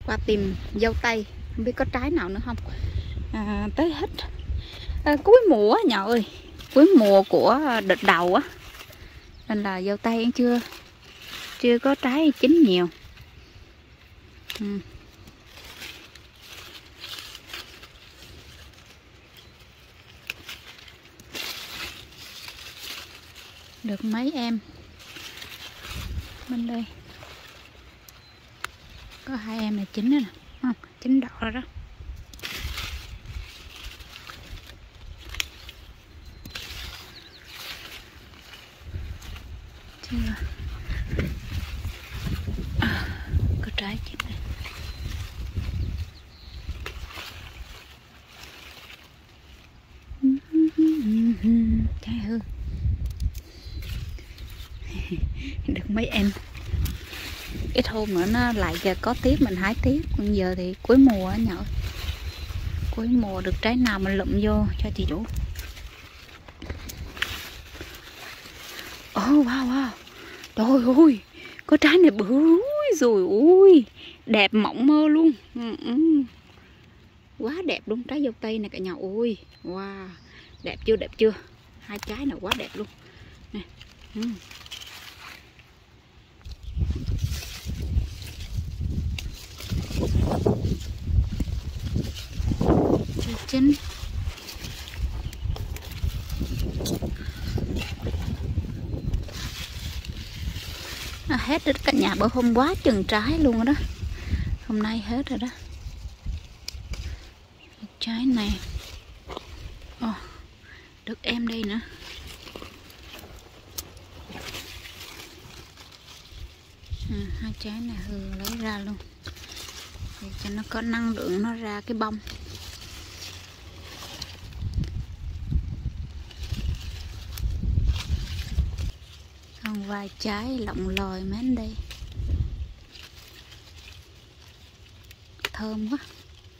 Qua tìm dâu tây, không biết có trái nào nữa không. Tới hết cuối mùa á nhỏ ơi, cuối mùa của đợt đầu á, nên là dâu tây chưa có trái chín nhiều. Được mấy em bên đây có 2 em là chín nữa nè, không chín đỏ rồi đó. Chưa có trái chín này. Trái hư. Được mấy em, ít hôm nữa nó lại giờ có tiếp mình hái tiếp. Còn giờ thì cuối mùa á nhỏ, cuối mùa được trái nào mình lụm vô cho chị chủ. Wow wow, trời ơi có trái này bự rồi, ui đẹp mộng mơ luôn. Quá đẹp luôn, trái dâu tây này cả nhà. Ui wow, đẹp chưa, đẹp chưa, 2 trái này quá đẹp luôn nè. Chưa chín. Hết rồi cả nhà, bữa hôm quá chừng trái luôn rồi đó, hôm nay hết rồi đó. Trái này được em đây nữa. Hai trái này hư lấy ra luôn để cho nó có năng lượng nó ra cái bông. Còn vài trái lọng lòi mến đây, thơm quá.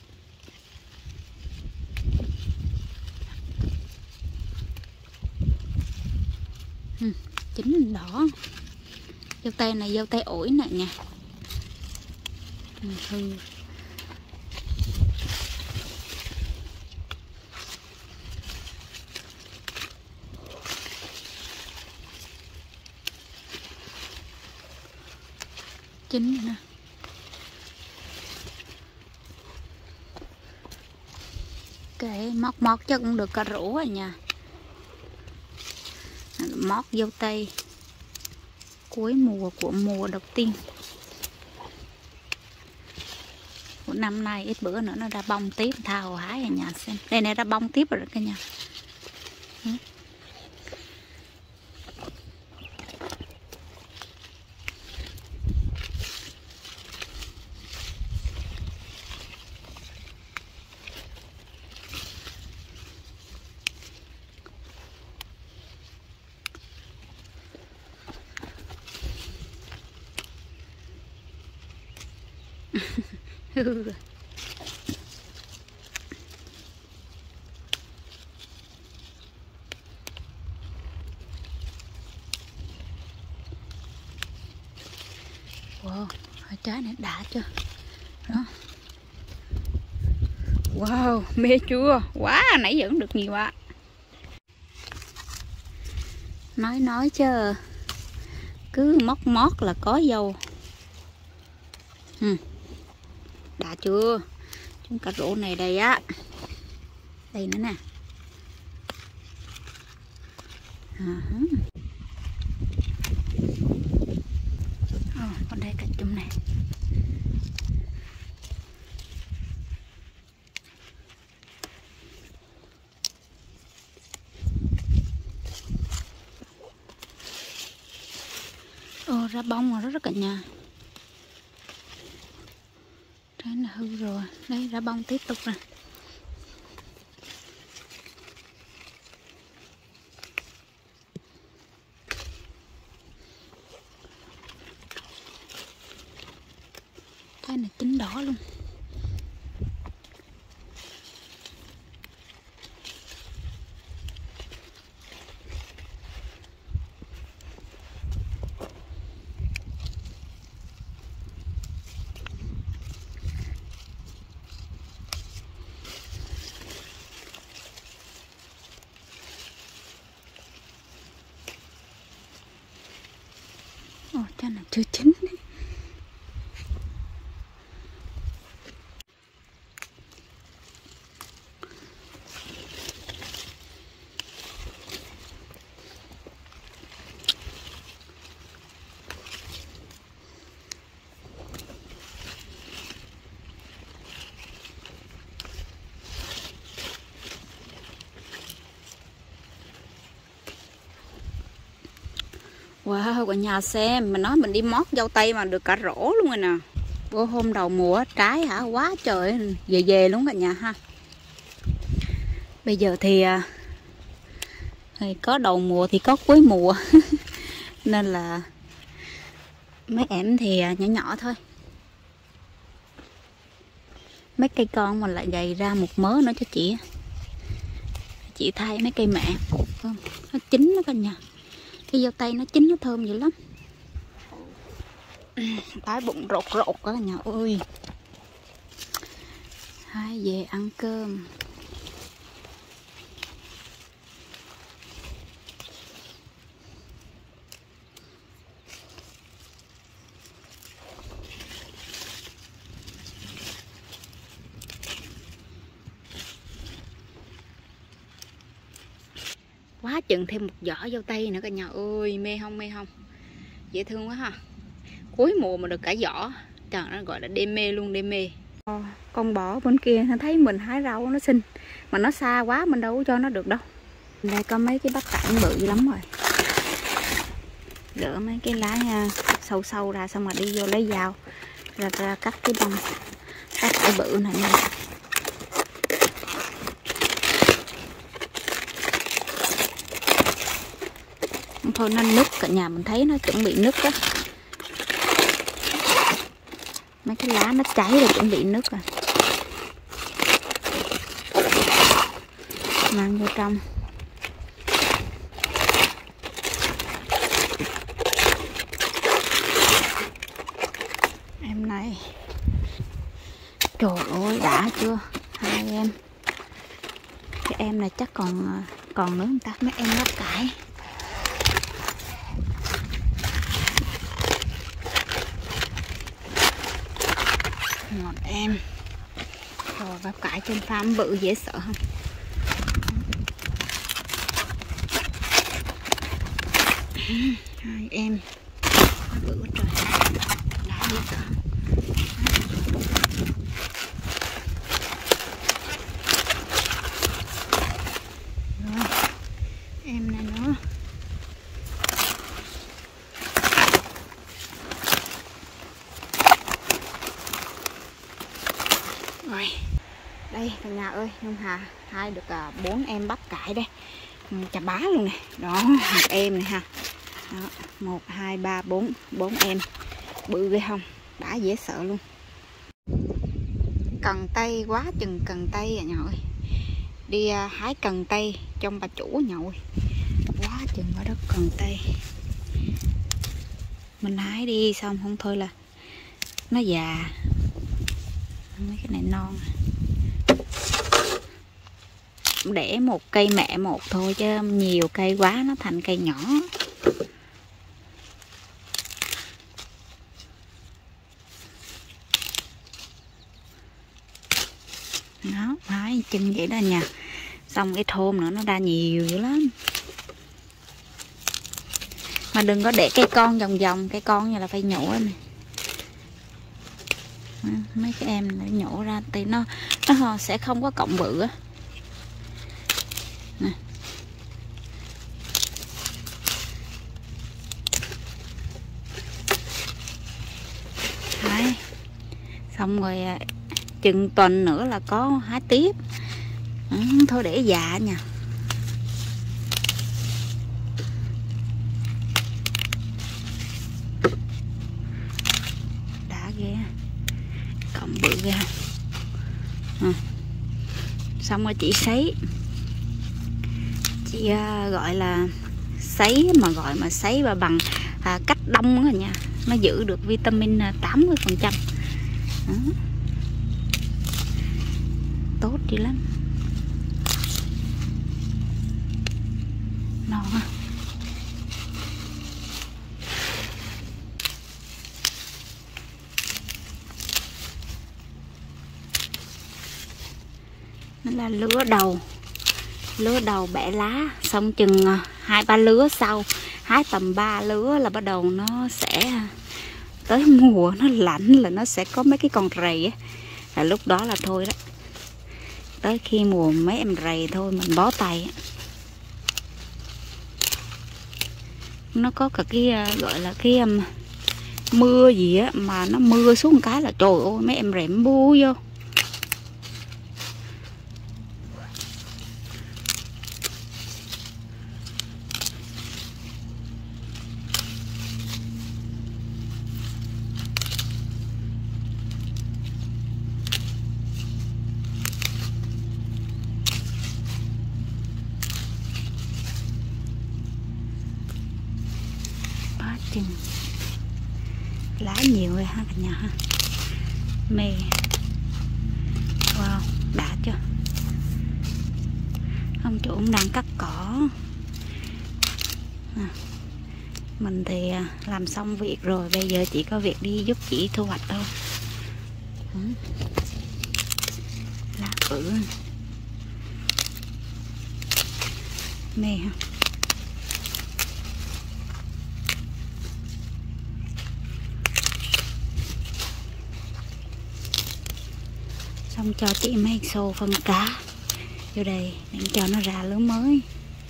Chín đỏ. Dâu tây này dâu tây ổi nè nha. Hư. Chín nè. Cái mót chắc cũng được cả rổ rồi nha. Mót dâu tây cuối mùa của mùa đầu tiên của năm nay. Ít bữa nữa nó ra bông tiếp, thao hái ở nhà xem. Đây này ra bông tiếp rồi cả nhà. Wow, hai trái này đã chưa đó. Wow, mê chưa, quá nãy giờ cũng được nhiều ạ. Nói chứ cứ mót là có dâu. Đã chưa, chúng cà rỗ này đây á, đây nữa nè. Còn đây cả chùm này. Ra bông rồi đó cả nhà. Trái này hư rồi, đây ra bông tiếp tục rồi. Trái này chín đỏ luôn. Chắc là chưa chín đấy. Wow, cả nhà xem, mình nói mình đi mót dâu tây mà được cả rổ luôn rồi nè. Bữa hôm đầu mùa trái hả, quá trời, về luôn cả nhà ha. Bây giờ thì có đầu mùa thì có cuối mùa. Nên là mấy em thì nhỏ nhỏ thôi. Mấy cây con mình lại gầy ra một mớ nữa cho chị thay mấy cây mẹ. Nó chín đó cả nhà. Cái dâu tây nó chín nó thơm dữ lắm. Đói bụng rột rột cả nhà ơi. Hai về ăn cơm. Quá chừng thêm một giỏ dâu tây nữa cả nhà ơi. Mê không, mê không? Dễ thương quá ha. Cuối mùa mà được cả giỏ. Trời, nó gọi là đê mê luôn, đê mê. Con bò bên kia nó thấy mình hái rau nó xinh. Mà nó xa quá mình đâu có cho nó được đâu. Đây có mấy cái bắp cải bự lắm rồi. Gỡ mấy cái lá sâu sâu ra xong rồi đi vô lấy dao ra cắt cái bông bắp cải bự này nè. Thôi nó nứt, cả nhà mình thấy nó chuẩn bị nứt á. Mấy cái lá nó cháy rồi chuẩn bị nứt rồi. Mang vô trong. Em này. Trời ơi đã chưa? Hai em. Cái em này chắc còn nữa không ta? Mấy em bắp cải. Một em. Rồi bắp cải trên farm bự dễ sợ không? Hai em bự quá trời, đã dễ sợ. Rồi em này nữa. Rồi đây cả nhà ơi, Nhung Hà hai được 4 em bắp cải đây, chà bá luôn nè. Đó, một em này ha. Đó, 1, 2, 3, 4 em bự ghê không, đã dễ sợ luôn. Cần tây quá chừng cần tây à nhà ơi. Đi hái cần tây trong bà chủ nhà ơi. Quá chừng ở đất cần tây. Mình hái đi xong không thôi là nó già. Mấy cái này non. Để một cây mẹ một thôi chứ nhiều cây quá nó thành cây nhỏ. Đó, hái chân vậy đó nha. Xong cái thôn nữa nó ra nhiều dữ lắm. Mà đừng có để cây con vòng vòng, cây con như là phải nhổ nè. Mấy cái em này nhổ ra thì nó sẽ không có cọng bự á. Nè. Đấy. Xong rồi chừng tuần nữa là có hái tiếp. Thôi để già nha. Đã ghê. Cọng bự ghê. Xong rồi chị sấy. Chị gọi là sấy, mà gọi mà sấy và bằng cách đông đó nha. Nó giữ được vitamin 80%. Tốt dữ lắm. Non á. Nó là lứa đầu bẻ lá, xong chừng 2-3 lứa sau, hái tầm 3 lứa là bắt đầu nó sẽ tới mùa nó lạnh là nó sẽ có mấy cái con rầy á, là lúc đó là thôi đó, tới khi mùa mấy em rầy thôi mình bó tay. Nó có cả cái gọi là cái mưa gì á, mà nó mưa xuống một cái là trời ơi mấy em rầy bu vô. Chừng lá nhiều rồi ha cả nhà ha, mê. Wow, đã chưa. Ông chủ cũng đang cắt cỏ mình thì làm xong việc rồi, bây giờ chỉ có việc đi giúp chị thu hoạch thôi. Lá bự mê ha. Xong cho chị mấy xô phân cá vô đây để cho nó ra lứa mới.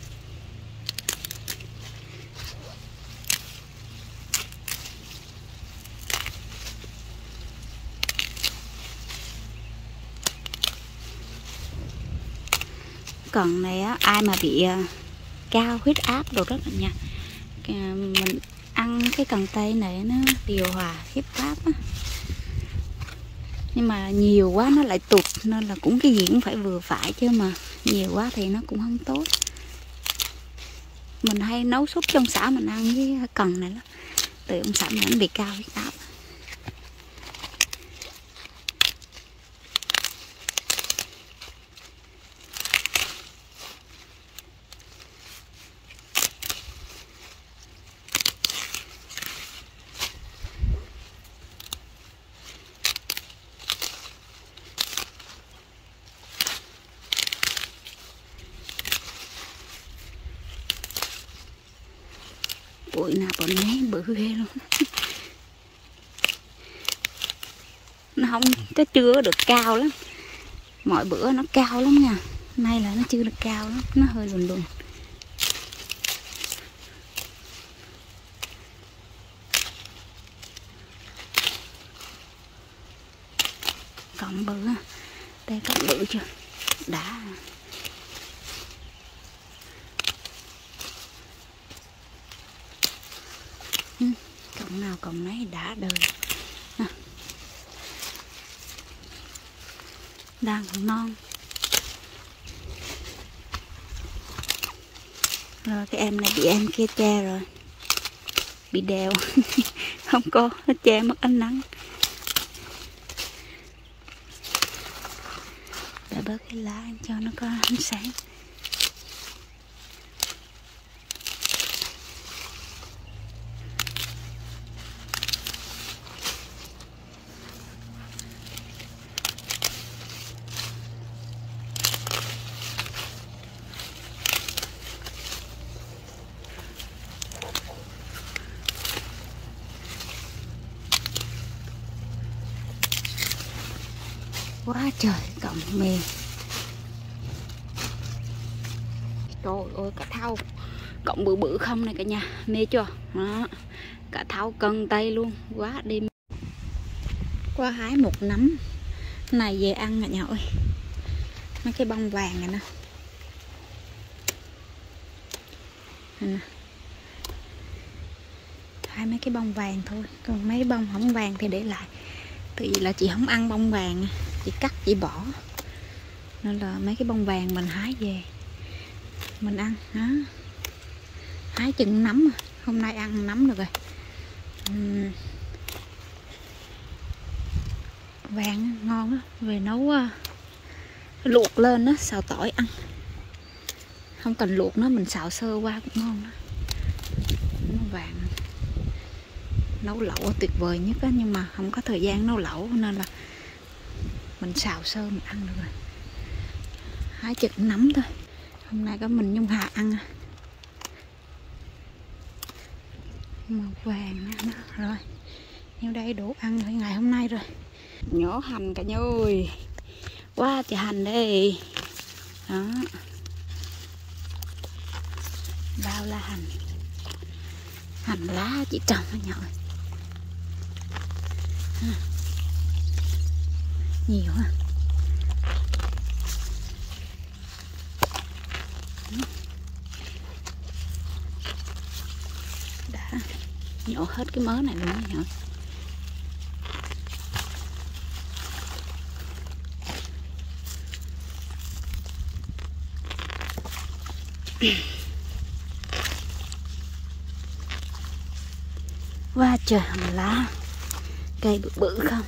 Cần này á, ai mà bị cao huyết áp đồ rất là nha, mình ăn cái cần tây này nó điều hòa huyết áp á. Nhưng mà nhiều quá nó lại tụt, nên là cũng cái gì cũng phải vừa phải, chứ mà nhiều quá thì nó cũng không tốt. Mình hay nấu súp trong xã mình ăn với cần này đó, từ ông xã mình bị cao huyết áp. Bụi nào bọn ấy bự ghê luôn. Nó không, nó chưa được cao lắm. Mọi bữa nó cao lắm nha, nay là nó chưa được cao lắm, nó hơi lùn lùn. Còn bự á, đây có bự chưa? Đã. Cọng nào cọng nấy đã đời. Đang còn non. Rồi cái em này bị em kia che rồi, bị đèo. Không có, nó che mất ánh nắng. Để bớt cái lá cho nó có ánh sáng. Quá trời cọng mềm. Trời ơi cả thau cọng bự bự không này cả nhà, mê chưa đó. Cả thau cân tay luôn, quá đêm. Quá hái một nắm này về ăn cả nhà ơi. Mấy cái bông vàng này nè, nè. Hai mấy cái bông vàng thôi, còn mấy bông không vàng thì để lại. Tại vì là chị không ăn bông vàng, chị cắt chị bỏ, nên là mấy cái bông vàng mình hái về mình ăn đó. Hái chừng nấm, hôm nay ăn nấm được rồi. Vàng ngon á, về nấu luộc lên á, xào tỏi ăn. Không cần luộc nó, mình xào sơ qua cũng ngon đó. Nó vàng nấu lẩu tuyệt vời nhất á, nhưng mà không có thời gian nấu lẩu nên là mình xào sơ mình ăn được rồi. hái chừng nấm thôi. Hôm nay có mình Nhung Hà ăn màu vàng nè. Rồi nhiêu đây đủ ăn thôi ngày hôm nay rồi. Nhổ hành cả nhà ơi, quá trời hành đây đó, bao la hành, hành lá chị trồng cả nhà ơi. Nhiều ha. Đã nhổ hết cái mớ này luôn nha. Quá trời hành lá, cây bự bự không.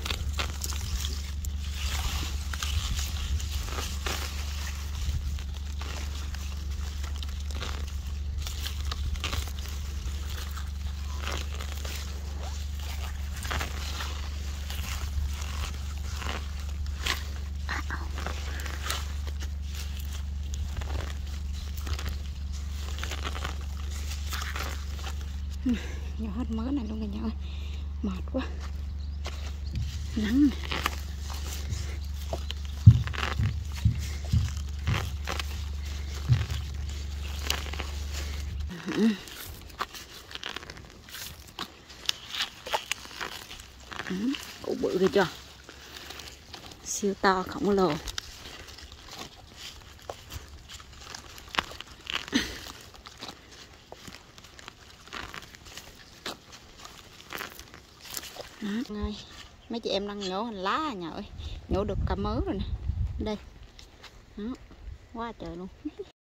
Nhỏ hết mớ này luôn cả nhà ơi, mệt quá, nắng này. Củ bự kìa chưa, siêu to khổng lồ. Ngay mấy chị em đang nhổ hành lá à nhà ơi, nhổ được cả mớ rồi nè đây đó, quá trời luôn.